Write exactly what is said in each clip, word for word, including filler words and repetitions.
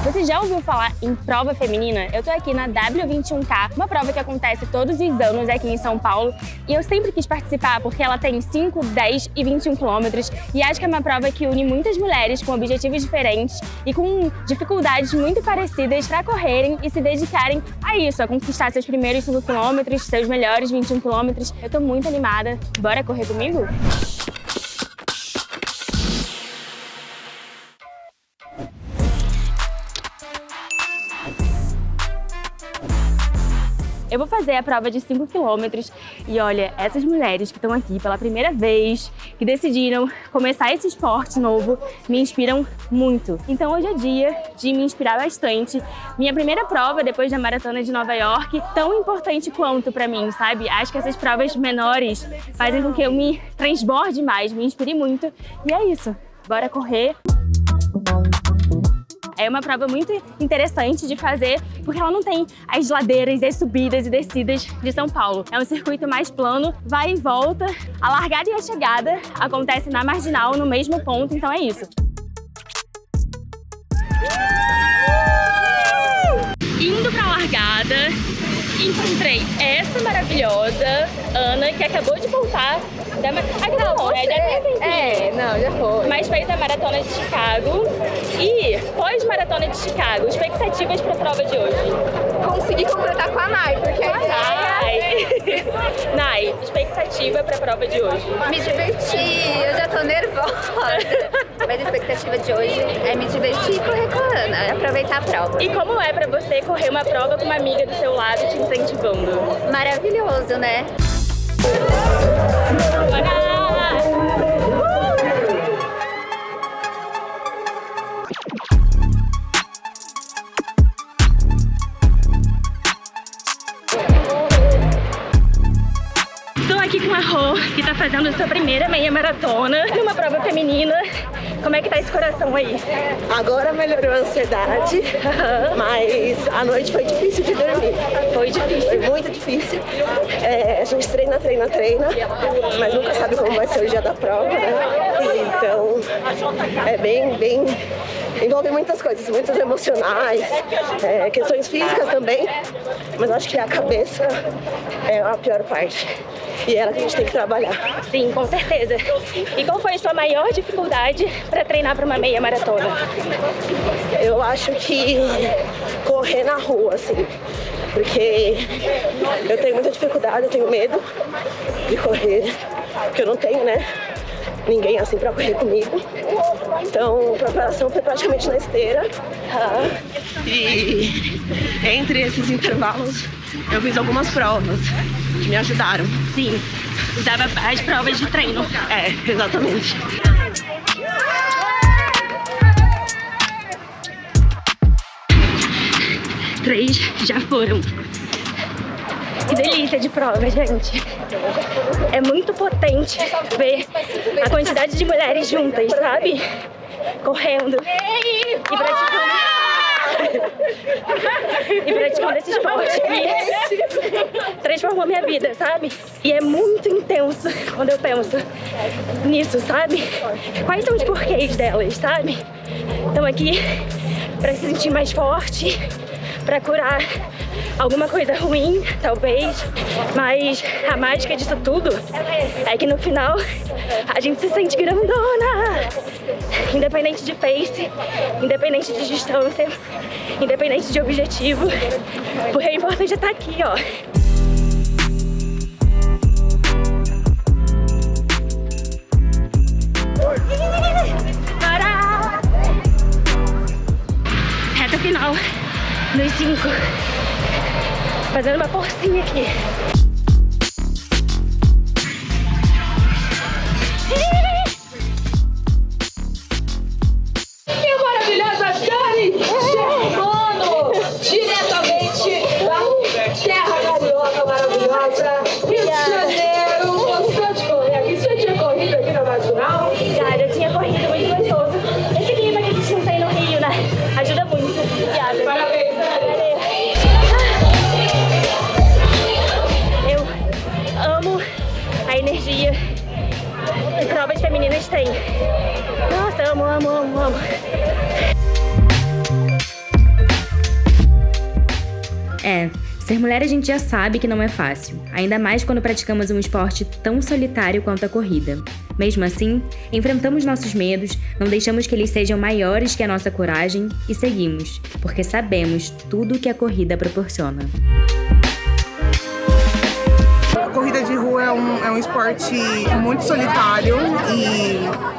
Você já ouviu falar em prova feminina? Eu tô aqui na W vinte e um K, uma prova que acontece todos os anos aqui em São Paulo, e eu sempre quis participar porque ela tem cinco, dez e vinte e um quilômetros, e acho que é uma prova que une muitas mulheres com objetivos diferentes e com dificuldades muito parecidas para correrem e se dedicarem a isso, a conquistar seus primeiros cinco quilômetros, seus melhores vinte e um quilômetros. Eu tô muito animada. Bora correr comigo? Eu vou fazer a prova de cinco quilômetros e olha, essas mulheres que estão aqui pela primeira vez, que decidiram começar esse esporte novo, me inspiram muito. Então hoje é dia de me inspirar bastante. Minha primeira prova depois da Maratona de Nova York, tão importante quanto pra mim, sabe? Acho que essas provas menores fazem com que eu me transborde mais, me inspire muito. E é isso, bora correr! É uma prova muito interessante de fazer porque ela não tem as ladeiras, as subidas e descidas de São Paulo. É um circuito mais plano, vai e volta. A largada e a chegada acontece na marginal, no mesmo ponto, então é isso. Indo pra largada, encontrei essa maravilhosa Ana, que acabou de voltar da maratona. Não, né? Já tem É, não, já foi. Mas fez a Maratona de Chicago. E pós-Maratona de Chicago, expectativas para a prova de hoje? Consegui completar com a Nai, porque a ideia... Nai, Nai, expectativa para a prova de hoje? Me divertir, eu já tô nervosa. Mas a expectativa de hoje é me divertir e correr com a Ana, aproveitar a prova. E como é para você correr uma prova com uma amiga do seu lado te incentivando? Maravilhoso, né? Bora! Estou aqui com a Rô, que está fazendo sua primeira meia maratona numa prova feminina. Como é que tá esse coração aí? Agora melhorou a ansiedade, mas a noite foi difícil de dormir. Foi difícil. Foi muito difícil. É, a gente treina, treina, treina, mas nunca sabe como vai ser o dia da prova, né? Então, é bem, bem... envolve muitas coisas, muitas emocionais, é, questões físicas também, mas acho que a cabeça é a pior parte. E é ela que a gente tem que trabalhar. Sim, com certeza. E qual foi a sua maior dificuldade para treinar para uma meia maratona? Eu acho que correr na rua, assim, porque eu tenho muita dificuldade, eu tenho medo de correr, porque eu não tenho, né, ninguém assim pra correr comigo. Então, a preparação foi praticamente na esteira. E entre esses intervalos, eu fiz algumas provas que me ajudaram. Sim, usava as provas de treino. É, exatamente. Três já foram. Que delícia de prova, gente. É muito potente ver a quantidade de mulheres juntas, sabe? Correndo e praticando, e praticando esse esporte que transformou minha vida, sabe? E é muito intenso quando eu penso nisso, sabe? Quais são os porquês delas, sabe? Estão aqui para se sentir mais forte, para curar alguma coisa ruim, talvez, mas a mágica disso tudo é que no final a gente se sente grandona, independente de pace, independente de distância, independente de objetivo, porque é importante estar aqui, ó. Bora! Reta final nos cinco. Fazendo uma forcinha aqui. E maravilhosa Dani Germano, diretamente da terra carioca maravilhosa, Rio de Janeiro. Gostou de correr aqui? Você tinha corrido aqui na Marginal? Cara, eu tinha corrido muito gostoso. Esse clima que a gente não tem no Rio, né? Ajuda muito. Obrigada. Parabéns, Dani. A energia que provas femininas têm. Nossa, amo, amo, amo, amo. É, ser mulher a gente já sabe que não é fácil, ainda mais quando praticamos um esporte tão solitário quanto a corrida. Mesmo assim, enfrentamos nossos medos, não deixamos que eles sejam maiores que a nossa coragem e seguimos, porque sabemos tudo o que a corrida proporciona. A corrida de rua é um, é um esporte muito solitário e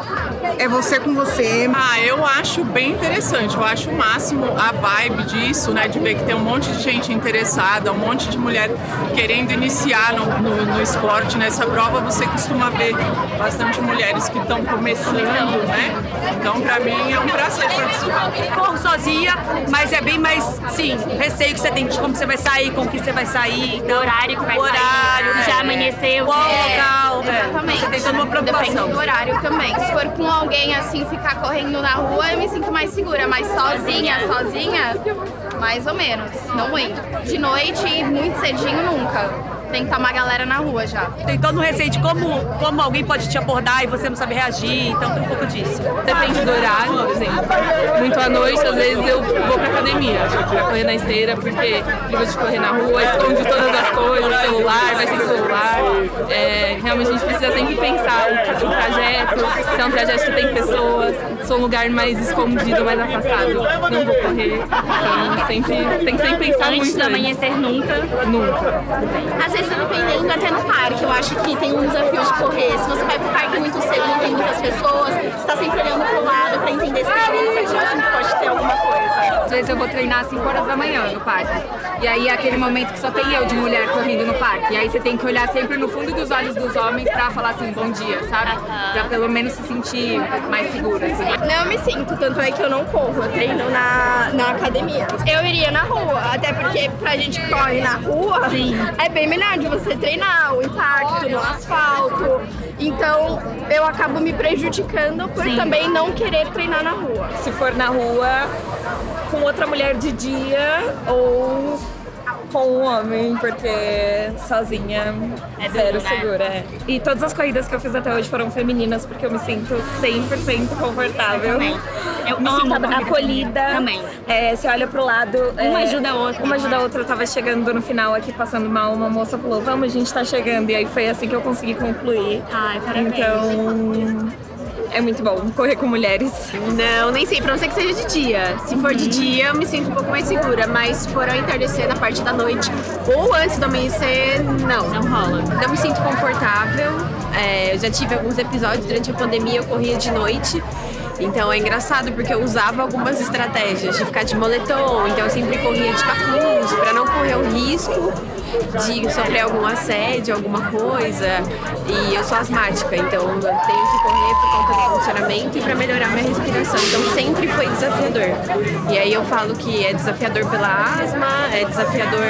é você com você. Ah, eu acho bem interessante, eu acho o máximo a vibe disso, né, de ver que tem um monte de gente interessada, um monte de mulher querendo iniciar no, no, no esporte. Nessa prova você costuma ver bastante mulheres que estão começando, né, então pra mim é um prazer participar. Corro sozinha, mas é bem mais, sim, receio que você tem de como você vai sair, com que você vai sair, então, o horário que vai horário, sair, é, já amanheceu, qual é, local, exatamente. É, você tem toda uma preocupação. Depende do horário também. Se for com alguém assim, ficar correndo na rua, eu me sinto mais segura, mas sozinha, sozinha, mais ou menos, não indo. De noite, muito cedinho, nunca. Tem que estar uma galera na rua já. Tem todo um receio de como, como alguém pode te abordar e você não sabe reagir, então tem um pouco disso. Depende do horário, por exemplo. Muito à noite, às vezes eu vou pra academia, pra correr na esteira, porque eu vou de correr na rua, esconde todas as coisas, celular, vai sem celular. É, realmente a gente precisa sempre pensar o trajeto, se é um trajeto que tem pessoas, se é um lugar mais escondido, mais afastado, não vou correr. Então sempre, tem que sempre pensar antes muito do amanhecer nunca. Nunca. Às vezes, dependendo, até no parque, eu acho que tem um desafio de correr. Se você vai pro parque muito cedo, não tem muitas pessoas, você tá sempre olhando pro lado pra entender se tem alguém próximo que pode ter alguma coisa. Às vezes eu vou treinar às cinco horas da manhã no parque. E aí é aquele momento que só tem eu de mulher correndo no parque. E aí você tem que olhar sempre no fundo dos olhos dos homens pra falar assim, bom dia, sabe? Pra pelo menos se sentir mais segura, assim. Não, eu me sinto, tanto é que eu não corro, eu treino na, na academia. Eu iria na rua, até porque pra gente que corre na rua, sim, é bem melhor de você treinar, o impacto no asfalto. Então eu acabo me prejudicando por sim, também não querer treinar na rua. Se for na rua com outra mulher de dia ou com um homem, porque sozinha é zero duro, segura. Né? E todas as corridas que eu fiz até hoje foram femininas, porque eu me sinto cem por cento confortável. Eu também. Eu me sinto acolhida. Também. É, você olha pro lado. Uma é, ajuda a outra. Uma ajuda a outra. Eu tava chegando no final aqui, passando mal, uma moça falou, vamos, a gente tá chegando. E aí foi assim que eu consegui concluir. Ai, parabéns. Então... é muito bom correr com mulheres. Não, nem sempre, a não ser que seja de dia. Se for de dia, eu me sinto um pouco mais segura, mas se for ao entardecer, na parte da noite ou antes do amanhecer, não. Não rola. Não me sinto confortável. É, eu já tive alguns episódios durante a pandemia, eu corria de noite. Então é engraçado porque eu usava algumas estratégias de ficar de moletom, então eu sempre corria de capuz para não correr o risco de sofrer algum assédio, alguma coisa. E eu sou asmática, então eu tenho que correr por conta do funcionamento e para melhorar minha respiração. Então sempre foi desafiador. E aí eu falo que é desafiador pela asma, é desafiador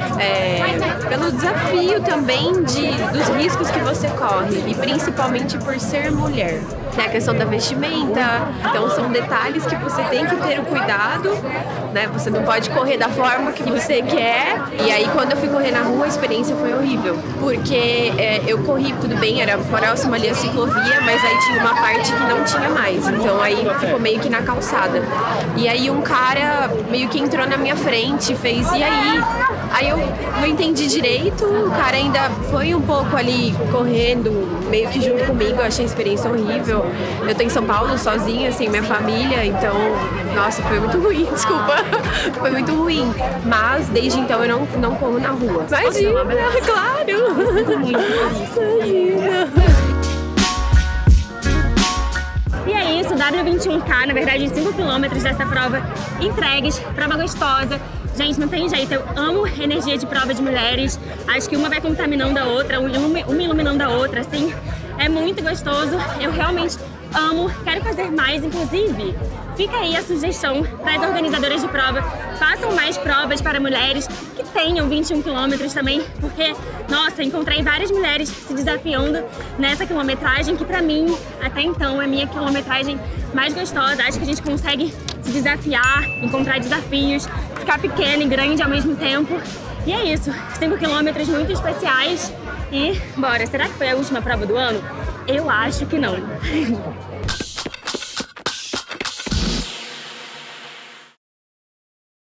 é, pelo desafio também de, dos riscos que você corre, e principalmente por ser mulher. Tem a questão da vestimenta, então são detalhes que você tem que ter o cuidado, né? Você não pode correr da forma que você quer. E aí quando eu fui correr na rua, a experiência foi horrível, porque é, eu corri, tudo bem, era próximo ali a ciclovia, mas aí tinha uma parte que não tinha mais, então aí ficou meio que na calçada. E aí um cara meio que entrou na minha frente, fez, e aí? Aí eu não entendi direito, o cara ainda foi um pouco ali correndo, meio que junto comigo, eu achei a experiência horrível. Eu tô em São Paulo sozinha, sem minha família, então, nossa, foi muito ruim, desculpa, foi muito ruim. Mas desde então eu não, não corro na rua. Imagina, claro! Imagina! E é isso, W vinte e um K, na verdade, cinco quilômetros dessa prova entregues, prova gostosa. Gente, não tem jeito, eu amo energia de prova de mulheres, acho que uma vai contaminando a outra, uma iluminando a outra, assim, é muito gostoso, eu realmente amo, quero fazer mais, inclusive, fica aí a sugestão para as organizadoras de prova, façam mais provas para mulheres que tenham vinte e um quilômetros também, porque, nossa, encontrei várias mulheres se desafiando nessa quilometragem, que pra mim, até então, é a minha quilometragem mais gostosa, acho que a gente consegue se desafiar, encontrar desafios, ficar pequena e grande ao mesmo tempo. E é isso, cinco quilômetros muito especiais e bora, será que foi a última prova do ano? Eu acho que não.